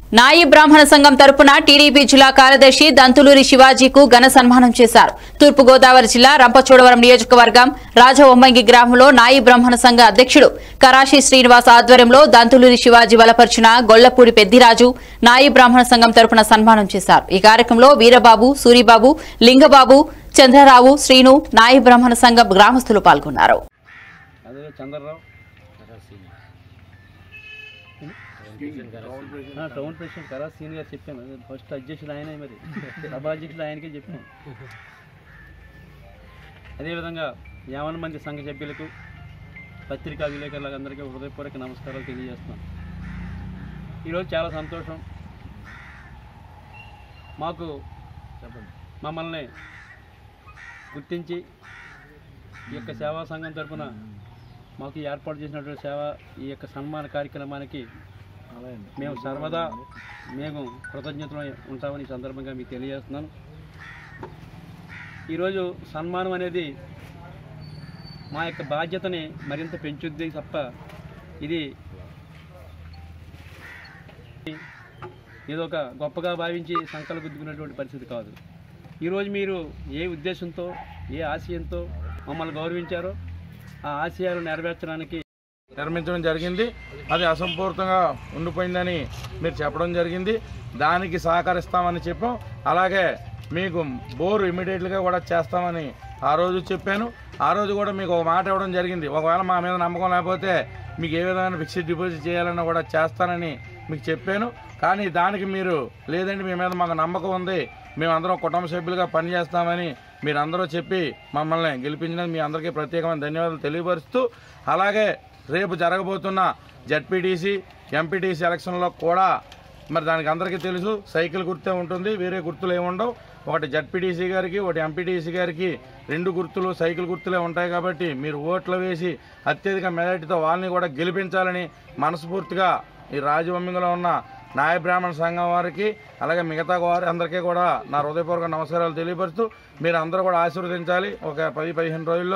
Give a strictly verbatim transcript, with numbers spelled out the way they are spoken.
నాయి బ్రాహ్మణ సంఘం తరపున టీడీపీ జిల్లా కార్యదర్శి దంతులూరి శివాజీకు ఘన సన్మానం చేశారు. తూర్పు గోదావరి జిల్లా రంపచోడవరం నియోజకవర్గం రాజవొమ్మంగి గ్రామంలో నాయి బ్రాహ్మణ సంఘ అధ్యక్షుడు కరాశి శ్రీనివాస్ ఆధ్వర్యంలో దంతులూరి శివాజీ బలపరిచిన గొల్లపూడి పెద్దిరాజు నాయి బ్రాహ్మణ సంఘం తరపున సన్మానం చేశారు. ఈ కార్యక్రమంలో వీరబాబు, సూరిబాబు, లింగబాబు, చంద్రరావు, శ్రీను, నాయి బ్రాహ్మణ సంఘం గ్రామస్తులు పాల్గొన్నారు. టౌన్ ప్రెసిడెంట్ కరా సీన్ గారు చెప్పాను. ఫస్ట్ అధ్యక్షుడు ఆయనే, మరి సభాధ్యక్షుడు ఆయనకే చెప్పాను. అదేవిధంగా యావన్ మంది సంఘ సభ్యులకు, పత్రికా విలేకరులకు అందరికీ హృదయపూర్వక నమస్కారాలు తెలియజేస్తున్నాను. ఈరోజు చాలా సంతోషం. మాకు మమ్మల్ని గుర్తించి ఈ యొక్క సేవా సంఘం తరఫున మాకు ఏర్పాటు చేసినటువంటి సేవ ఈ యొక్క సన్మాన కార్యక్రమానికి మేము సర్వదా మేము కృతజ్ఞతలు ఉంటామని ఈ సందర్భంగా మీకు తెలియజేస్తున్నాను. ఈరోజు సన్మానం అనేది మా యొక్క బాధ్యతని మరింత పెంచుద్ది తప్ప ఇది ఏదో ఒక గొప్పగా భావించి సంకల్ప గుద్దుకున్నటువంటి పరిస్థితి కాదు. ఈరోజు మీరు ఏ ఉద్దేశంతో, ఏ ఆశయంతో మమ్మల్ని గౌరవించారో ఆ ఆశయాలు నెరవేర్చడానికి నిర్మించడం జరిగింది. అది అసంపూర్తంగా ఉండిపోయిందని మీరు చెప్పడం జరిగింది. దానికి సహకరిస్తామని చెప్పాం. అలాగే మీకు బోరు ఇమీడియట్గా కూడా చేస్తామని ఆ రోజు చెప్పాను. ఆ రోజు కూడా మీకు ఒక మాట ఇవ్వడం జరిగింది. ఒకవేళ మా మీద నమ్మకం లేకపోతే మీకు ఏ విధమైన ఫిక్స్డ్ డిపాజిట్ చేయాలన్నా కూడా చేస్తానని మీకు చెప్పాను. కానీ దానికి మీరు లేదండి, మీ మీద మాకు నమ్మకం ఉంది, మేమందరం కుటుంబ సభ్యులుగా పనిచేస్తామని మీరందరూ చెప్పి మమ్మల్ని గెలిపించినందుకు మీ అందరికీ ప్రత్యేకమైన ధన్యవాదాలు తెలియపరుస్తూ, అలాగే రేపు జరగబోతున్న జడ్పీటీసీ, ఎంపీటీసీ ఎలక్షన్లో కూడా మరి దానికి అందరికీ తెలుసు, సైకిల్ గుర్తే ఉంటుంది, వేరే గుర్తులు ఏమి ఉండవు. ఒకటి జడ్పీటీసీ గారికి, ఒకటి ఎంపీటీసీ గారికి రెండు గుర్తులు సైకిల్ గుర్తులే ఉంటాయి. కాబట్టి మీరు ఓట్లు వేసి అత్యధిక మెజార్టీతో వాళ్ళని కూడా గెలిపించాలని మనస్ఫూర్తిగా ఈ రాజవొమ్మింగిలో ఉన్న నాయ బ్రాహ్మణ సంఘం వారికి, అలాగే మిగతా వారి అందరికీ కూడా నా హృదయపూర్వక నమస్కారాలు తెలియపరుస్తూ మీరు అందరూ కూడా ఆశీర్వదించాలి. ఒక పది పదిహేను రోజుల్లో